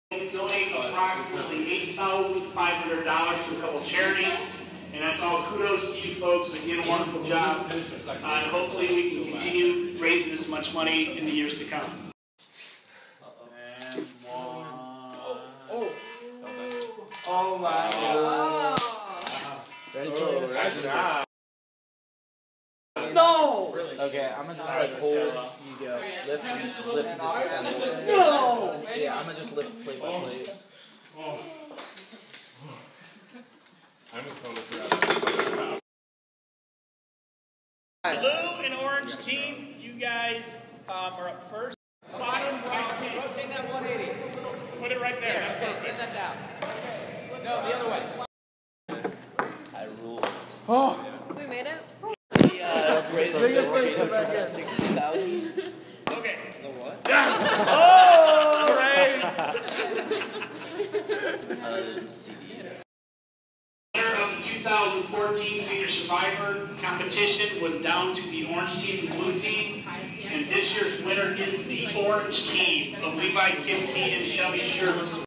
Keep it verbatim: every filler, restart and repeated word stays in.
Donate approximately eight thousand five hundred dollars to a couple charities, and that's all kudos to you folks. Again, a wonderful job, uh, and hopefully we can continue raising this much money in the years to come. And one. Oh, oh my God! Oh, no! okay, I'm gonna just like hold. You go. Lift, lift, disassemble. No! Yeah, I'm gonna just lift plate by plate. I'm just going to see Blue and orange team, you guys um, are up first. Bottom right team. Rotate that one eighty. Put it right there. Okay, send that down. No, the other way. I rule it. Oh! We made it? Yeah, let's raise the sixty thousand. Okay. The what? Yes! Oh! Hooray! Uh, this is C D. Winner of the two thousand fourteen Senior Survivor competition was down to the orange team and blue team. And this year's winner is the orange team of Levi Kimke and Shelby Schertz.